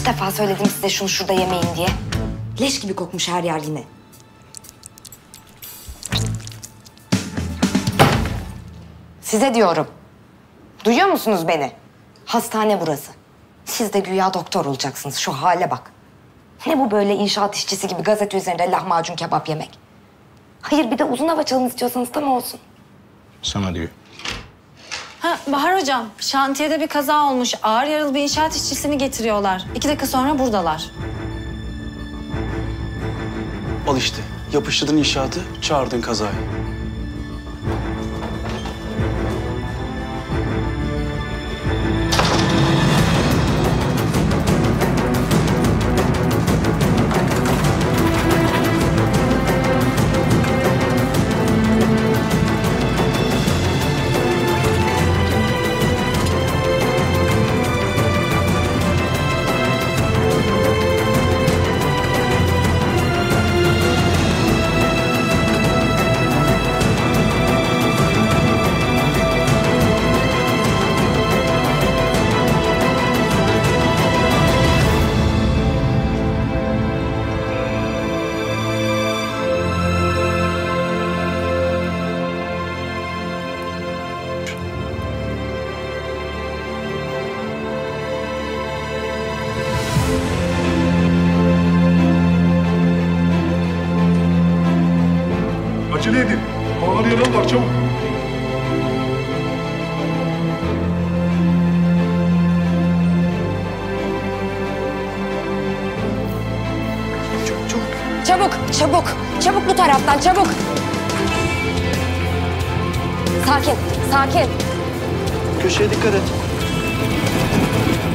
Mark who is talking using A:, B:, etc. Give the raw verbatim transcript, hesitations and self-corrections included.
A: Kaç defa söyledim size şunu şurada yemeyin diye. Leş gibi kokmuş her yer yine. Size diyorum. Duyuyor musunuz beni? Hastane burası. Siz de güya doktor olacaksınız. Şu hale bak. Ne bu böyle inşaat işçisi gibi gazete üzerinde lahmacun kebap yemek? Hayır bir de uzun hava çalın istiyorsanız da mı olsun?
B: Sana diyor.
C: Ha, Bahar hocam, şantiyede bir kaza olmuş. Ağır yaralı bir inşaat işçisini getiriyorlar. İki dakika sonra buradalar.
D: Al işte. Yapıştırdın inşaatı, çağırdın kazayı.
E: Acele edin. Havaları yaralı var çabuk.
A: Çabuk, çabuk. Çabuk, çabuk. Çabuk bu taraftan, çabuk. Sakin, sakin.
D: Köşeye dikkat et.